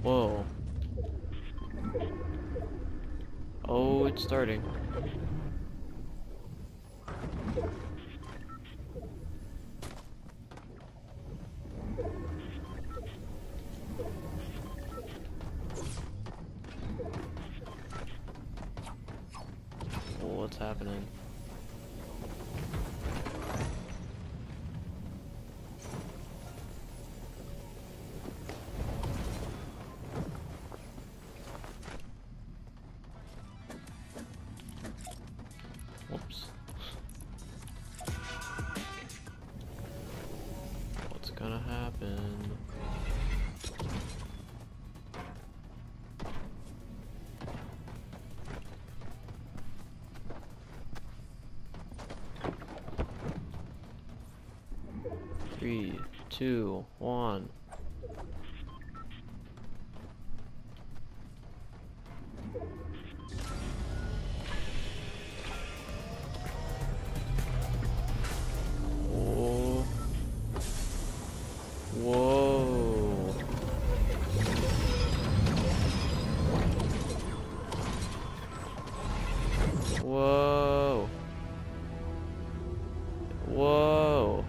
Whoa. Oh, it's starting. Oh, what's happening? Whoops. What's gonna happen? Three, two, one. Oh. Whoa. Whoa. Whoa.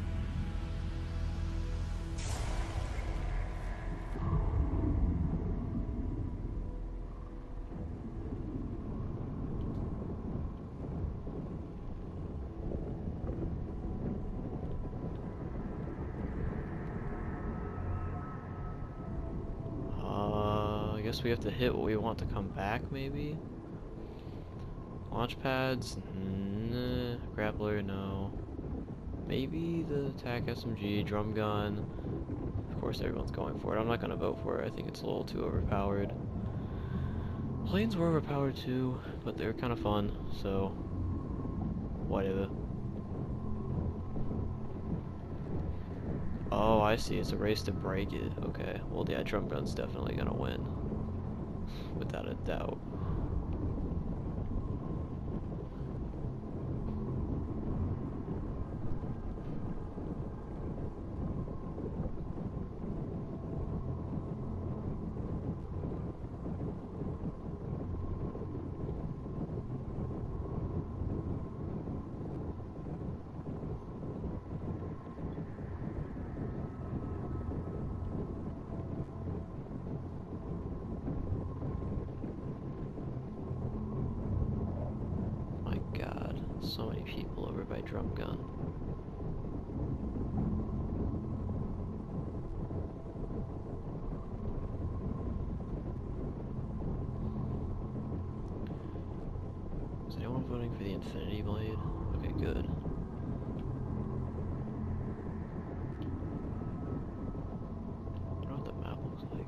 I guess we have to hit what we want to come back, maybe? Launch pads? Nah. Grappler? No. Maybe the attack SMG, drum gun. Of course everyone's going for it. I'm not gonna vote for it. I think it's a little too overpowered. Planes were overpowered too, but they were kind of fun, so whatever. Oh, I see. It's a race to break it. Okay. Well, yeah, drum gun's definitely gonna win. Without a doubt. My God, so many people over by drum gun. Is anyone voting for the Infinity Blade? Okay, good. I don't know what the map looks like.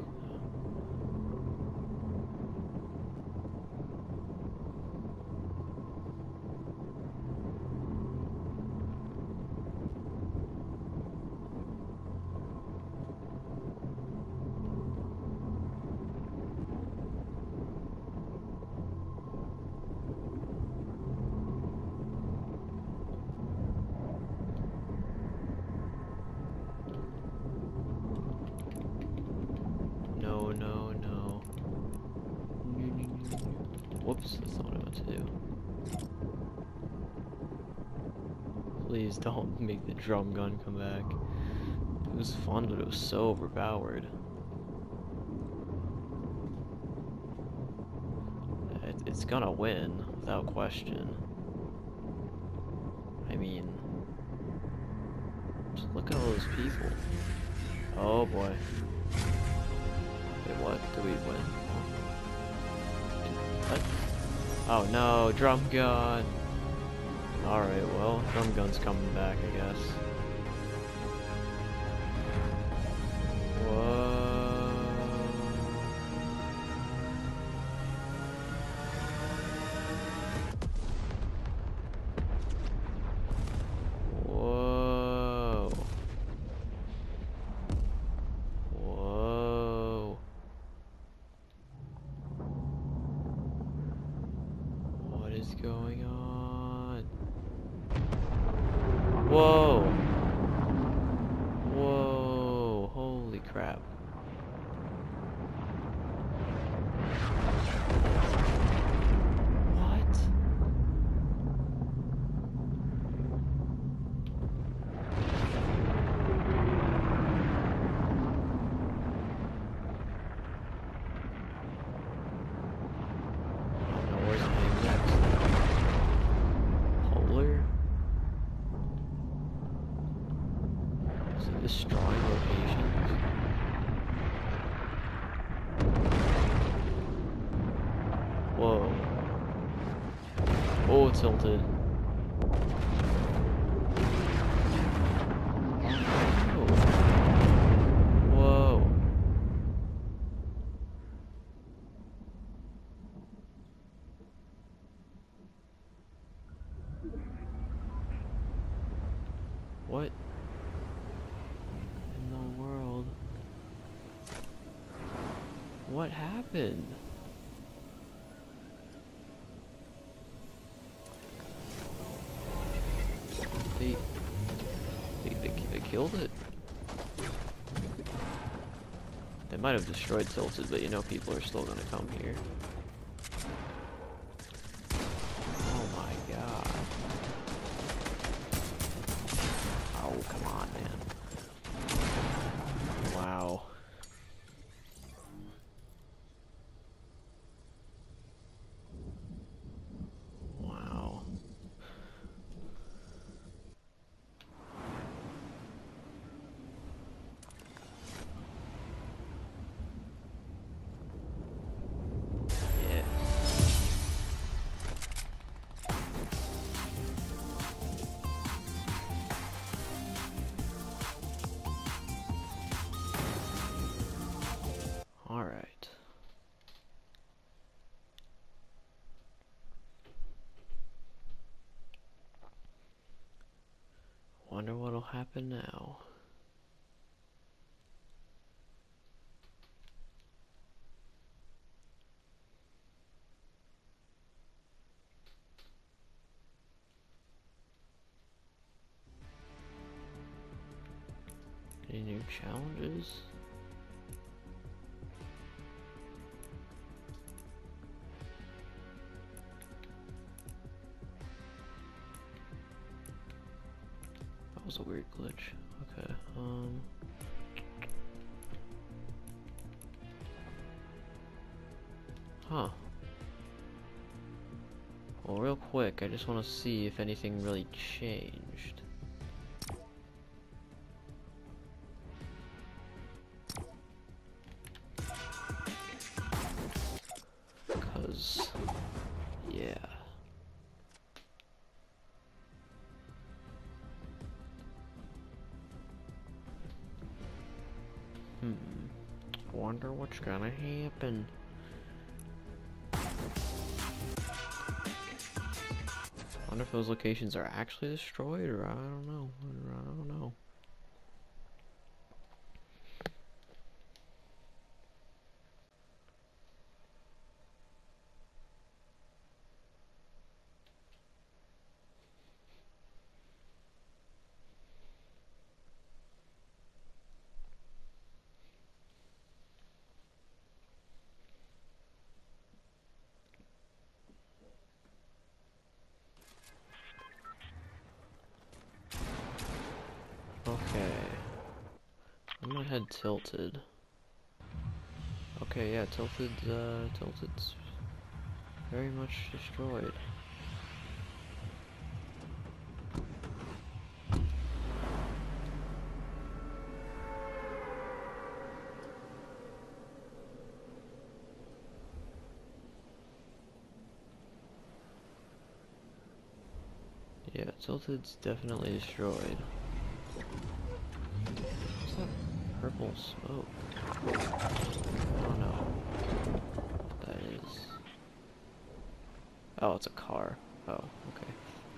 No, no, no. Whoops, that's not what I meant to do. Please don't make the drum gun come back. It was fun, but it was so overpowered. It's gonna win, without question. I mean, just look at all those people. Oh boy. Wait, what? Did we win? What? Oh no, drum gun! Alright, well, drum gun's coming back, I guess. Whoa. Whoa. Whoa. What is going on? Whoa. What? Now where's it heading next? Polar? Is it destroying locations? Whoa. Oh, it's tilted. Oh. Whoa. What in the world? What happened? They killed it. They might have destroyed Tilted, but you know people are still gonna come here. Oh my god. Oh, come on, man. Wow. Wow. Yeah. All right. Wonder what'll happen now. Any new challenges? That was a weird glitch. Okay, huh. Well, real quick, I just want to see if anything really changed. Cause, yeah. Wonder what's gonna happen. Wonder if those locations are actually destroyed, or I don't know. I don't know. Okay. I'm gonna head Tilted. Okay, yeah, Tilted's very much destroyed. Yeah, Tilted's definitely destroyed. What's that purple smoke? I don't know what that is. Oh, it's a car. Oh, okay.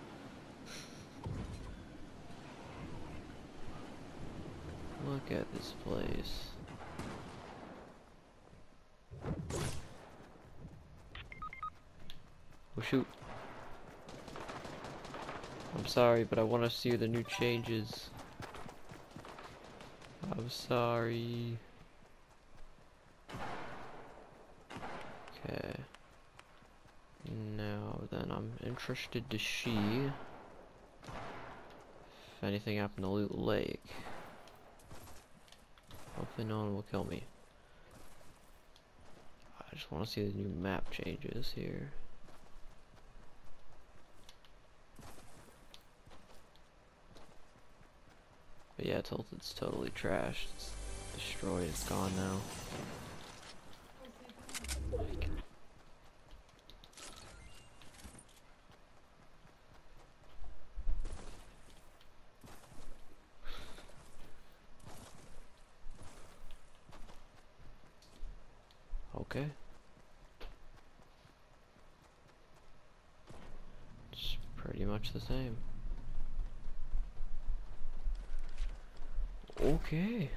Look at this place. Oh shoot. I'm sorry, but I want to see the new changes. I'm sorry. Okay. Now then, I'm interested to see if anything happened to Loot Lake. Hopefully no one will kill me. I just want to see the new map changes here. But yeah, Tilted's totally trashed. It's destroyed, it's gone now. Okay. It's pretty much the same. Okay.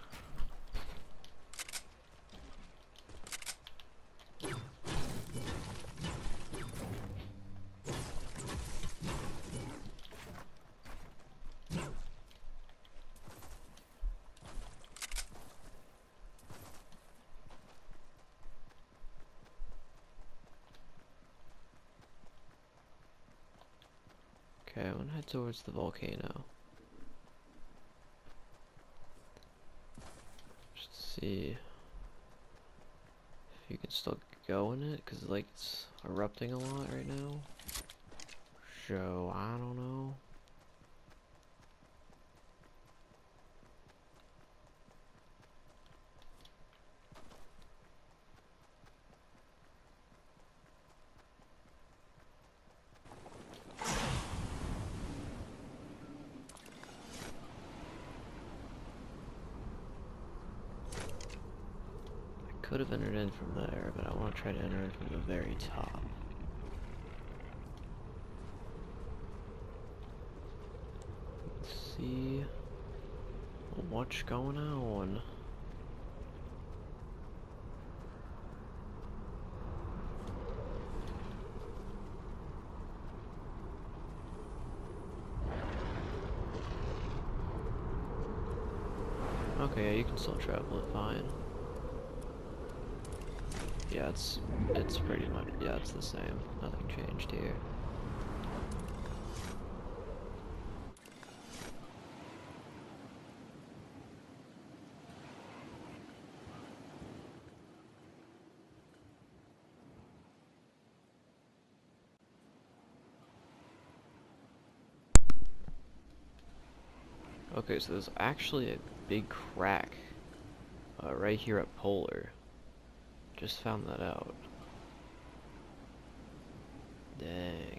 Okay, I'm gonna head towards the volcano. Just see if you can still go in it, cause like it's erupting a lot right now. So I don't know. Could have entered in from there, but I want to try to enter in from the very top. Let's see what's going on. Okay, yeah, you can still travel it fine. Yeah, it's pretty much, yeah, it's the same. Nothing changed here. Okay, so there's actually a big crack right here at Polar. Just found that out. Dang.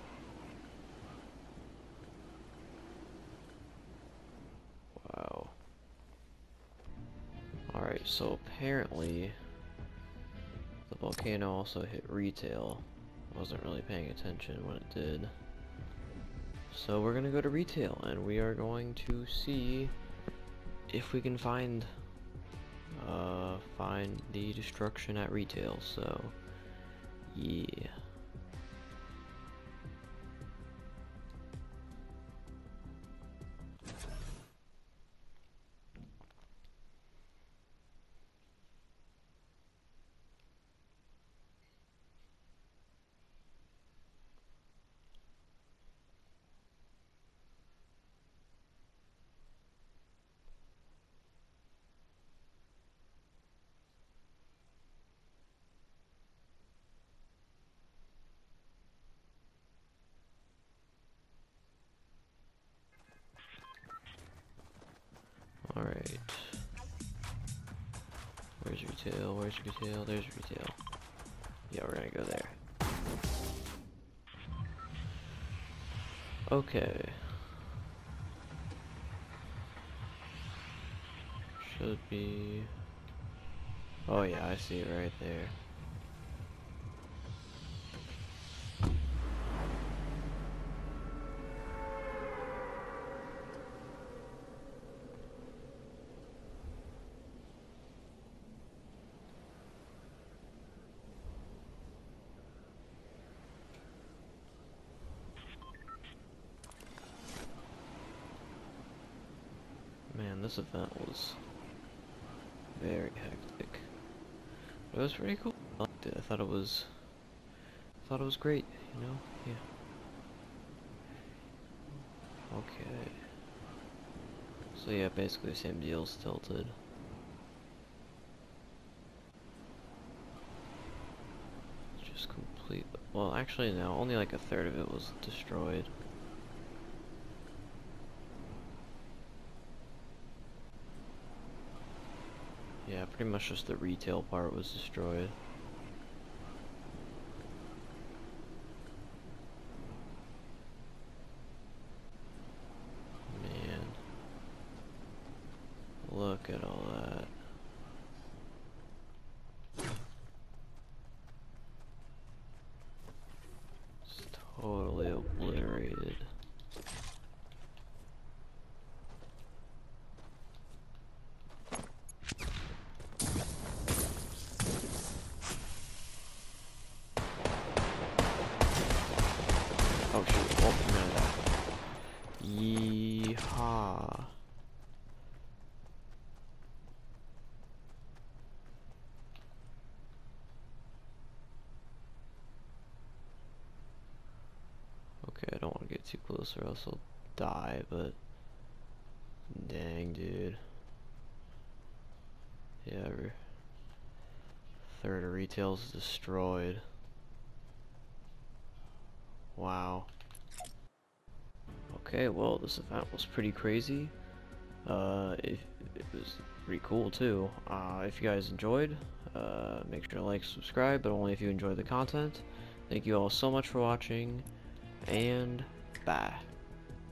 Wow. Alright, so apparently the volcano also hit retail. I wasn't really paying attention when it did. So we're gonna go to retail and we are going to see if we can find the destruction at retail. So yeah. Alright. Where's retail? Where's retail? There's retail. Yeah, we're gonna go there. Okay. Should be... Oh yeah, I see it right there. Man, this event was very hectic. It was pretty cool. liked it. I thought it was great, you know? Yeah. Okay. So yeah, basically same deal as Tilted. Just complete. Well, actually no, only like a third of it was destroyed. Yeah, pretty much just the retail part was destroyed. Man. Look at all that. It's totally obliterated. Oh shoot, oh, no. Yeehaw. Okay, I don't want to get too close or else I'll die, but dang, dude. Yeah, third of retail's destroyed. Wow. Okay, well, this event was pretty crazy. It was pretty cool too. If you guys enjoyed, make sure to like, subscribe, but only if you enjoy the content. Thank you all so much for watching, and bye.